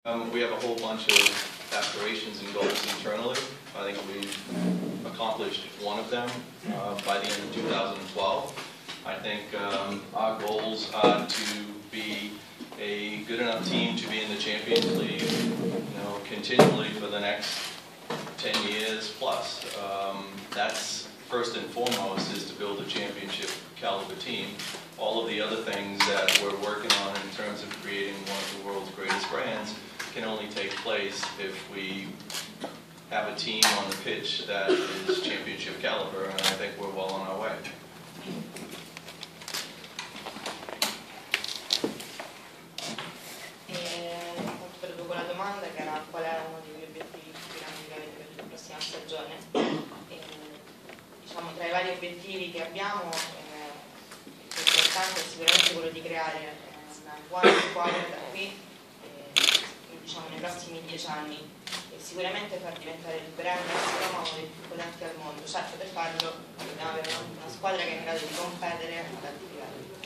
We have a whole bunch of aspirations and goals internally. I think we've accomplished one of them by the end of 2012. I think our goals are to be a good enough team to be in the Champions League, continually for the next 10 years plus. That's first and foremost, is to build a championship caliber team. All of the other things that we're working on in terms of creating one of the world's greatest brands can only take place if we have a team on the pitch that is championship caliber, and I think we're well on our way. Proprio dopo la domanda che era qual è uno degli obiettivi più grandi che avete per la prossima stagione, diciamo tra i vari obiettivi che abbiamo, il più importante è sicuramente quello di creare una buona squadra da qui diciamo nei prossimi 10 anni e sicuramente far diventare il brand uno dei più potenti al mondo. Certo, per farlo dobbiamo avere una squadra che è in grado di competere ad alti livelli.